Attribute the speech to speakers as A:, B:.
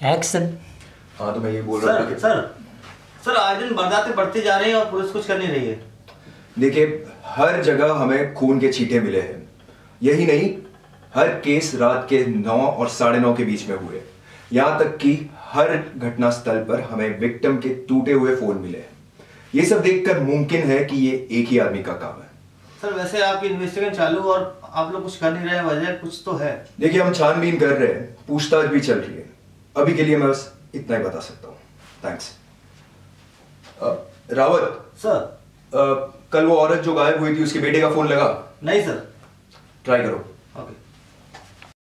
A: Action.
B: हाँ तो मैं ये बोल रहा था कि
C: सर आए दिन वारदातें बढ़ती जा रही हैं और पुलिस कुछ कर नहीं रही है।
B: देखिए, हर जगह हमें खून के छींटे मिले हैं। यही नहीं, हर केस रात के 9 और 9:30 के बीच में हुए। यहाँ तक कि हर घटना स्थल पर हमें विक्टिम के टूटे हुए फोन मिले हैं। ये सब देखकर मुमकिन है कि ये एक ही आदमी का काम है।
C: सर वैसे आपकी इन्वेस्टिगेशन चालू और आप लोग कुछ कर नहीं रहे हैं, वजह कुछ तो है।
B: देखिए, हम छानबीन कर रहे हैं, पूछताछ भी चल रही है। अभी के लिए मैं बस इतना ही बता सकता हूँ। थैंक्स। रावत
C: सर,
B: कल वो औरत जो गायब हुई थी उसके बेटे का फोन लगा?
C: नहीं सर।
B: ट्राई करो।